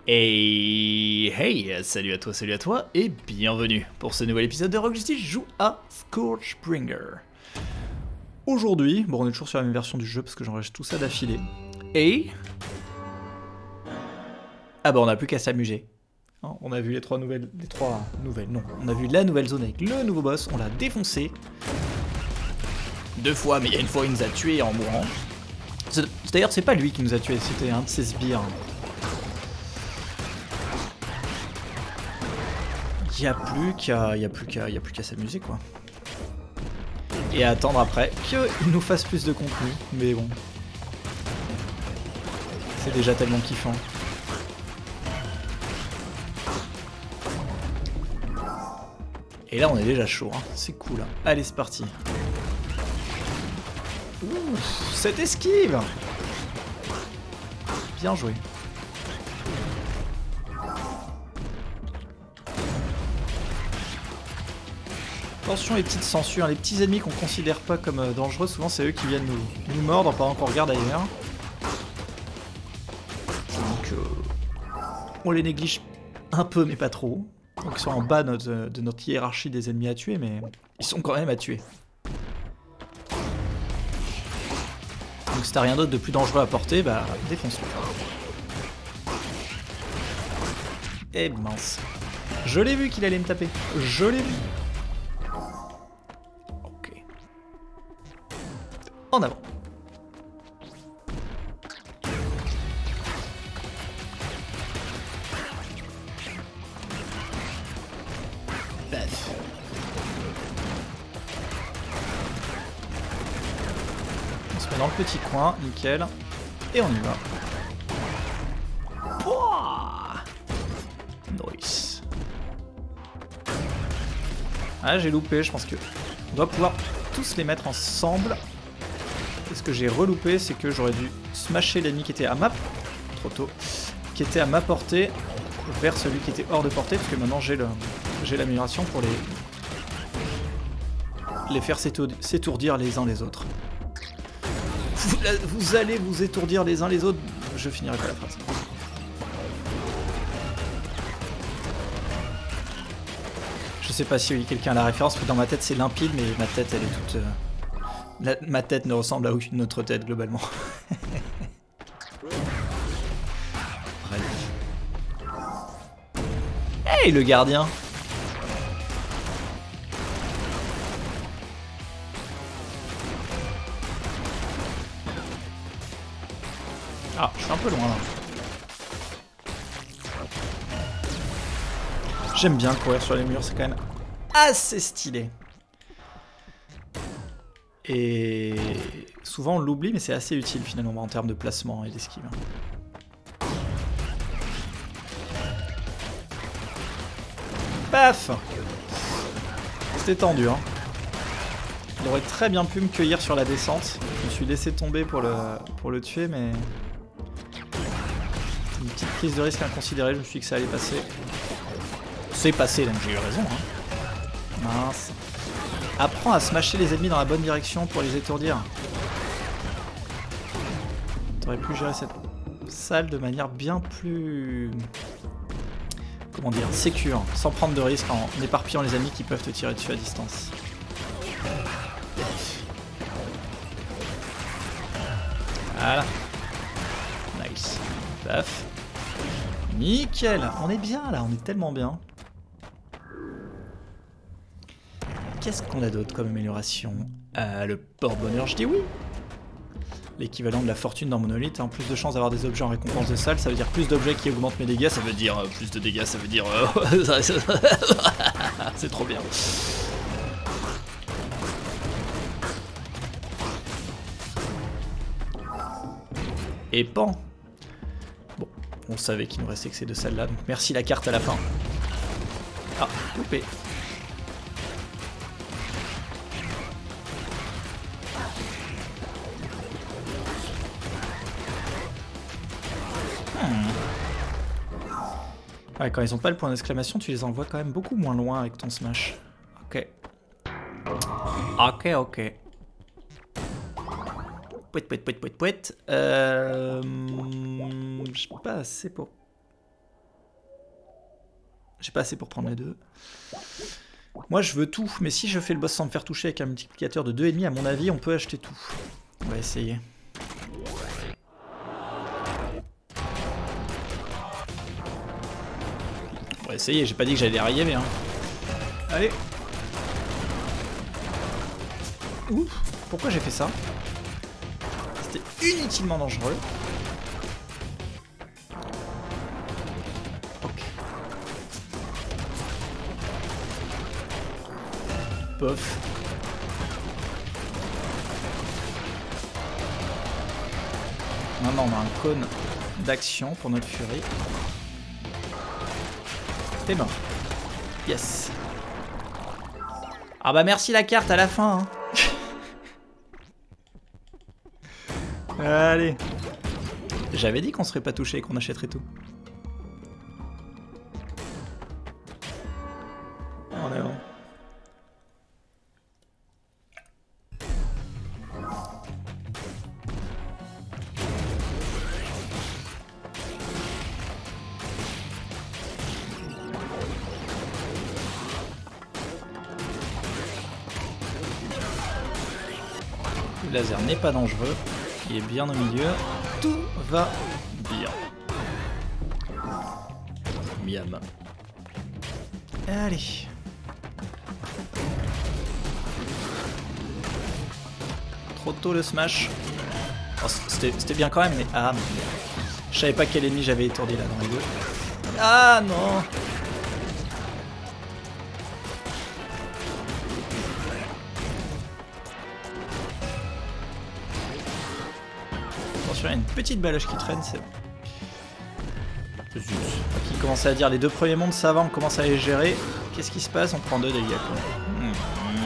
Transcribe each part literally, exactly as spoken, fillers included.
Et hey, salut à toi, salut à toi, et bienvenue pour ce nouvel épisode de Rogue Justice joue à Scorchbringer. Aujourd'hui, bon on est toujours sur la même version du jeu parce que j'enregistre tout ça d'affilée. Et... Ah bah on n'a plus qu'à s'amuser. On a vu les trois nouvelles... Les trois nouvelles, non. On a vu la nouvelle zone avec le nouveau boss, on l'a défoncé. Deux fois, mais il y a une fois il nous a tués en mourant. D'ailleurs c'est pas lui qui nous a tués, c'était un de ses sbires. Il n'y a plus qu'à y a plus qu'à y a plus qu'à s'amuser quoi. Et à attendre après qu'il nous fasse plus de contenu, mais bon. C'est déjà tellement kiffant. Et là on est déjà chaud, hein. C'est cool. Hein. Allez c'est parti. Ouh, cette esquive. Bien joué. Attention les petites censures, les petits ennemis qu'on considère pas comme euh, dangereux, souvent c'est eux qui viennent nous, nous mordre pendant qu'on regarde ailleurs. Donc euh, on les néglige un peu mais pas trop. Donc ils sont en bas de notre, de notre hiérarchie des ennemis à tuer, mais ils sont quand même à tuer. Donc si t'as rien d'autre de plus dangereux à porter, bah défonce-le. Eh mince. Je l'ai vu qu'il allait me taper. Je l'ai vu. En avant. Paf. On se met dans le petit coin, nickel. Et on y va. Pouah, nice. Ah, j'ai loupé, je pense que on doit pouvoir tous les mettre ensemble. Et ce que j'ai reloupé, c'est que j'aurais dû smasher l'ennemi qui était à ma... Trop tôt. Qui était à ma portée vers celui qui était hors de portée, parce que maintenant j'ai le... j'ai l'amélioration pour les... les faire s'étourdir les uns les autres. Vous, vous allez vous étourdir les uns les autres. Je finirai pas la phrase. Je sais pas si quelqu'un a la référence, parce que dans ma tête c'est limpide, mais ma tête elle est toute... Euh... La, ma tête ne ressemble à aucune autre tête globalement. Hey le gardien. Ah, je suis un peu loin là. J'aime bien courir sur les murs, c'est quand même assez stylé. Et souvent on l'oublie, mais c'est assez utile finalement en termes de placement et d'esquive. Paf! C'était tendu, hein. Il aurait très bien pu me cueillir sur la descente. Je me suis laissé tomber pour le, pour le tuer, mais... Une petite prise de risque inconsidérée, je me suis dit que ça allait passer. C'est passé, donc j'ai eu raison, hein. Mince. Apprends à smasher les ennemis dans la bonne direction pour les étourdir. T'aurais pu gérer cette salle de manière bien plus... Comment dire, sécure, sans prendre de risques en éparpillant les ennemis qui peuvent te tirer dessus à distance. Voilà. Nice. Paf. Nickel. On est bien là, on est tellement bien. Qu'est-ce qu'on a d'autre comme amélioration? euh, Le porte-bonheur, je dis oui. L'équivalent de la fortune dans Monolith. En plus de chances d'avoir des objets en récompense de salle, ça veut dire plus d'objets qui augmentent mes dégâts. Ça veut dire euh, plus de dégâts, ça veut dire... Euh, c'est trop bien. Et pan. Bon, on savait qu'il nous restait que ces deux salles-là. Donc merci la carte à la fin. Ah, loupé. Ouais, quand ils ont pas le point d'exclamation, tu les envoies quand même beaucoup moins loin avec ton smash. Ok. Ok, ok. Pouet, pouet, pouet, pouet, pouet. Euh... Je sais pas assez pour J'ai pas assez pour prendre les deux. Moi je veux tout, mais si je fais le boss sans me faire toucher avec un multiplicateur de deux virgule cinq, à mon avis on peut acheter tout. On va essayer. On va essayer, j'ai pas dit que j'allais y arriver. Hein. Allez. Ouf, pourquoi j'ai fait ça? C'était inutilement dangereux. Ok. Pof. Maintenant on a un cône d'action pour notre furie. T'es mort. Yes. Ah bah merci la carte à la fin. Hein. Allez. J'avais dit qu'on serait pas touché et qu'on achèterait tout. On est bon. Le laser n'est pas dangereux. Il est bien au milieu. Tout va bien. Miam. Allez. Trop tôt le smash. Oh, c'était bien quand même, mais... Ah, merde. Je savais pas quel ennemi j'avais étourdi là dans les deux. Ah non. Il y a une petite baloche qui traîne, c'est bon. Zut. Qui commençait à dire les deux premiers mondes, ça va, on commence à les gérer. Qu'est-ce qui se passe? On prend deux dégâts. Quoi. Mmh.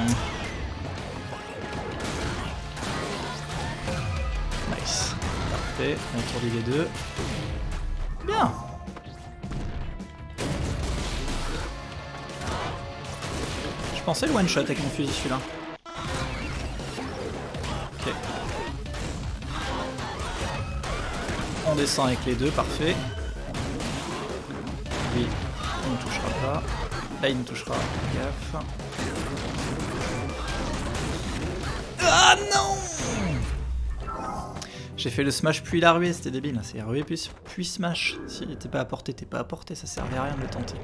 Nice. Parfait. On étourdit les deux. Bien. Je pensais le one shot avec mon fusil celui-là. Ok. On descend avec les deux, parfait. Lui, il ne touchera pas. Là, il ne touchera. Gaffe. Ah non! J'ai fait le smash puis la ruée, c'était débile. C'est ruée puis, puis smash. S'il n'était pas à portée, t'es pas à portée, ça servait à rien de le tenter.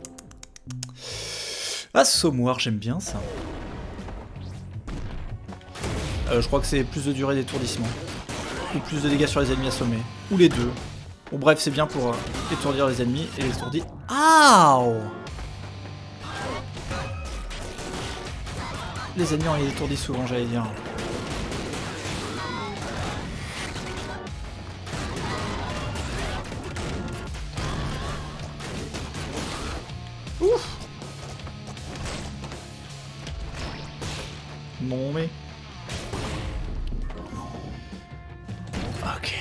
Assommoir, j'aime bien ça. Euh, je crois que c'est plus de durée d'étourdissement. Ou plus de dégâts sur les ennemis assommés. Ou les deux. Bon bref, c'est bien pour euh, étourdir les ennemis et les étourdir. Aouh! Les ennemis on les étourdit souvent, j'allais dire. Ouf! Non mais... Ok.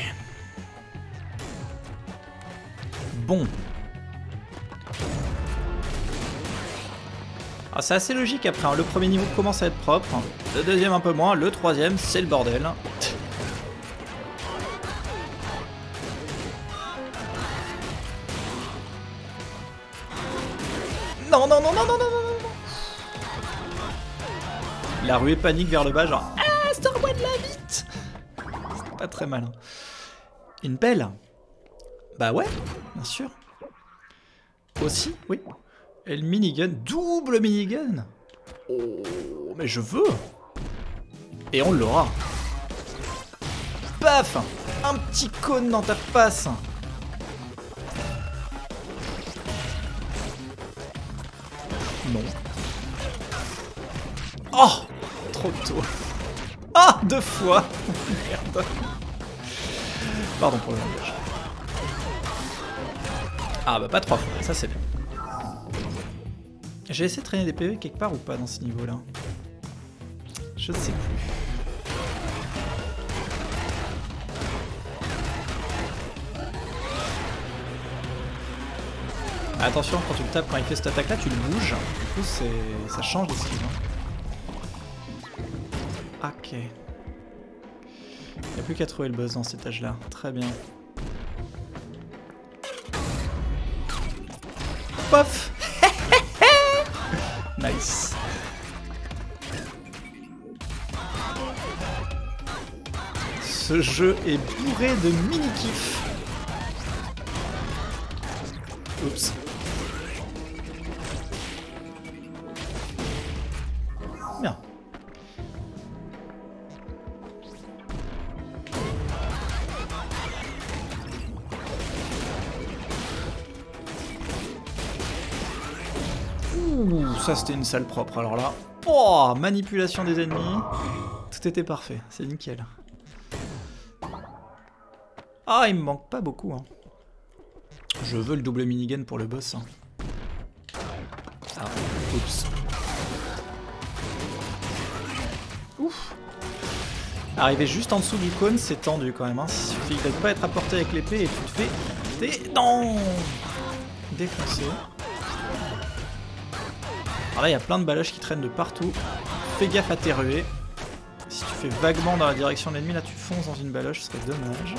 Bon. Ah, c'est assez logique après, hein. Le premier niveau commence à être propre, le deuxième un peu moins, le troisième c'est le bordel. Non, non, non, non, non, non, non, non. La ruée panique vers le bas, genre ah, sors-moi de là vite. C'est pas très malin. Une belle. Bah ouais, bien sûr. Aussi, oui. Et le minigun, double minigun. Oh, mais je veux. Et on l'aura. Paf. Un petit cône dans ta face. Non. Oh, trop tôt. Ah, deux fois. Merde. Pardon pour le langage. Ah bah pas trois fois, ça c'est bien. J'ai essayé de traîner des P V quelque part ou pas dans ce niveau-là? Je ne sais plus. Attention, quand tu le tapes, quand il fait cette attaque-là, tu le bouges. Du coup, ça change d'esquive. Hein. Ok. Il n'y a plus qu'à trouver le boss dans cet âge-là. Très bien. Pof. Nice. Ce jeu est bourré de mini-kiffs. Oups. Bien. Ouh, ça c'était une salle propre alors là. Oh, manipulation des ennemis. Tout était parfait, c'est nickel. Ah, il me manque pas beaucoup. Hein. Je veux le double minigun pour le boss. Hein. Ah, oups. Ouf. Arriver juste en dessous du cône, c'est tendu quand même. Hein. Il suffit de pas être apporté avec l'épée et tu te fais des... Non défoncer. Alors là, il y a plein de baloches qui traînent de partout. Fais gaffe à tes ruées. Si tu fais vaguement dans la direction de l'ennemi, là tu fonces dans une baloche, ce serait dommage.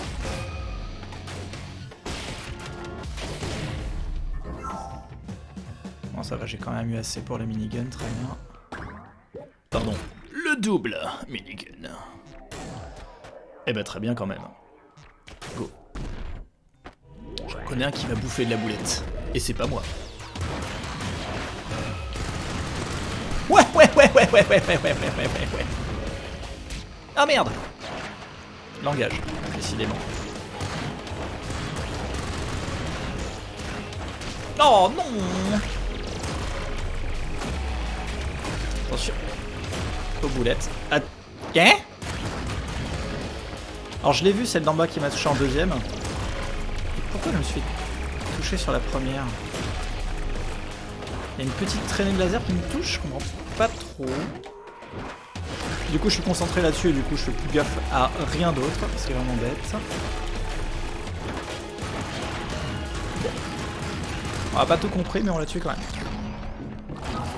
Bon, ça va, j'ai quand même eu assez pour le minigun, très bien. Pardon, le double minigun. Eh ben très bien quand même. Go. J'en connais un qui va bouffer de la boulette. Et c'est pas moi. Ouais, ouais, ouais, ouais, ouais, ouais, ouais, ouais, ouais, ouais, ouais. Ah merde. Langage, décidément. Oh non. Attention. Aux boulettes. Ah. Qu'est-ce ? Alors je l'ai vu celle d'en bas qui m'a touché en deuxième. Et pourquoi je me suis touché sur la première ? Il y a une petite traînée de laser qui me touche, je comprends pas trop. Du coup je suis concentré là-dessus et du coup je fais plus gaffe à rien d'autre, ce qui est vraiment bête. Bon. On a pas tout compris mais on l'a tué quand même.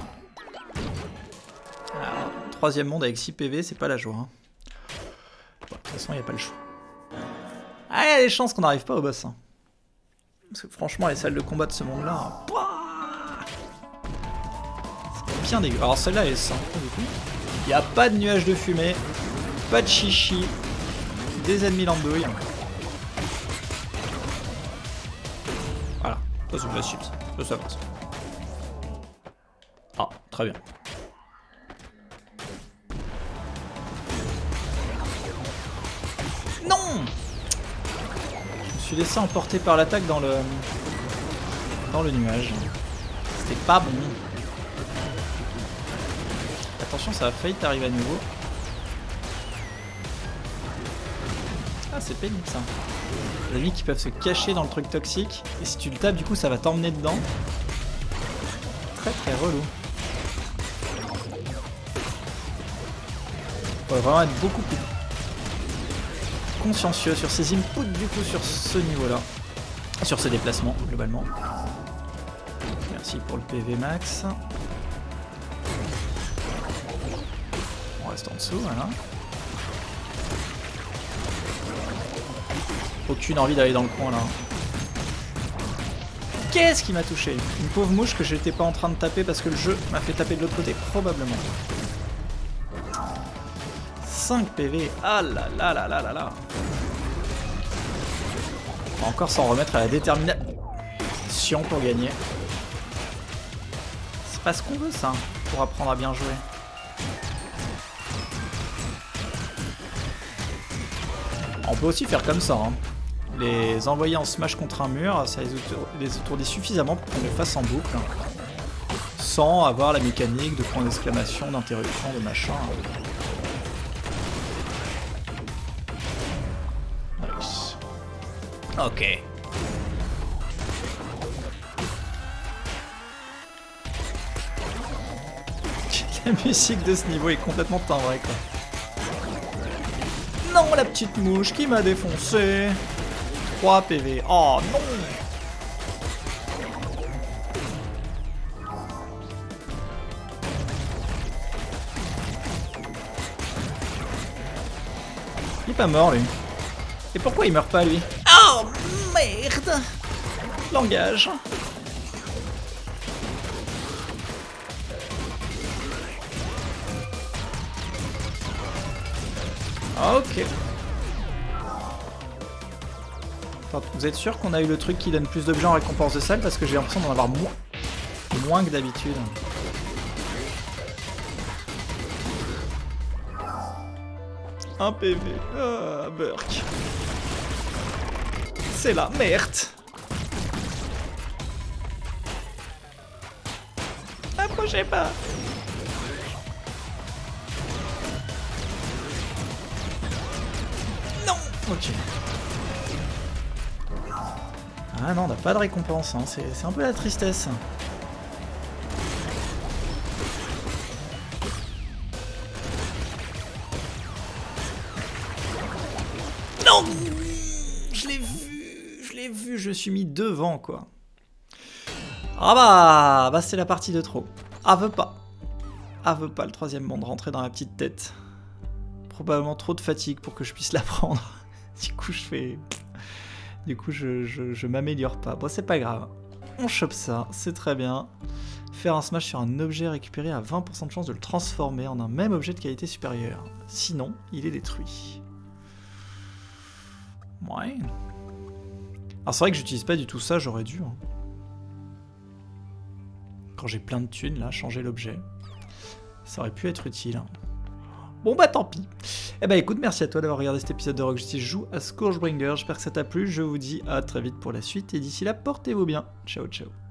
Alors, troisième monde avec six P V, c'est pas la joie. Hein. Bon, de toute façon il n'y a pas le choix. Ah, il y a des chances qu'on n'arrive pas au boss. Hein. Parce que franchement les salles de combat de ce monde là... Hein, bien dégueu. Alors celle-là elle est sympa du coup. Il n'y a pas de nuage de fumée, pas de chichi, des ennemis l'andouille. Voilà, ça c'est facile, ça, ça passe. Ah, très bien. Non! Je me suis laissé emporter par l'attaque dans le... dans le nuage. C'était pas bon. Attention, ça a failli t'arriver à nouveau. Ah, c'est pénible ça. Les ennemis qui peuvent se cacher dans le truc toxique. Et si tu le tapes, du coup, ça va t'emmener dedans. Très très relou. Faut vraiment être beaucoup plus consciencieux sur ses inputs, du coup, sur ce niveau-là. Sur ses déplacements, globalement. Merci pour le P V max. On reste en dessous, voilà. Aucune envie d'aller dans le coin là. Qu'est-ce qui m'a touché? Une pauvre mouche que j'étais pas en train de taper parce que le jeu m'a fait taper de l'autre côté, probablement. cinq P V, ah là là là là là là. On va encore s'en remettre à la détermination pour gagner. C'est pas ce qu'on veut ça, pour apprendre à bien jouer. On peut aussi faire comme ça, hein. Les envoyer en smash contre un mur, ça les étourdit suffisamment pour qu'on les fasse en boucle, sans avoir la mécanique de point d'exclamation, d'interruption, de machin. Nice. Ok. La musique de ce niveau est complètement timbrée, quoi. Non, la petite mouche qui m'a défoncé. trois P V. Oh non. Il est pas mort lui. Et pourquoi il meurt pas lui? Oh merde. Langage. Ok. Attends, vous êtes sûr qu'on a eu le truc qui donne plus d'objets en récompense de salle? Parce que j'ai l'impression d'en avoir moins, moins que d'habitude. Un P V. Ah, Burk. C'est la merde. Approchez pas. Non. Ok. Ah non, on n'a pas de récompense, hein. C'est un peu la tristesse. Non. Je l'ai vu, je l'ai vu, je suis mis devant, quoi. Ah bah, bah c'est la partie de trop. Ah veut pas. Ah veut pas le troisième monde rentrer dans la petite tête. Probablement trop de fatigue pour que je puisse la prendre. Du coup je fais... Du coup je, je, je m'améliore pas. Bon c'est pas grave. On chope ça, c'est très bien. Faire un smash sur un objet récupéré a vingt pour cent de chance de le transformer en un même objet de qualité supérieure. Sinon, il est détruit. Ouais. Alors c'est vrai que j'utilise pas du tout ça, j'aurais dû. Hein. Quand j'ai plein de thunes, là, changer l'objet. Ça aurait pu être utile. Hein. Bon bah tant pis. Eh bah écoute, merci à toi d'avoir regardé cet épisode de Rogue Justice joue à Scourgebringer. J'espère que ça t'a plu. Je vous dis à très vite pour la suite. Et d'ici là, portez-vous bien. Ciao, ciao.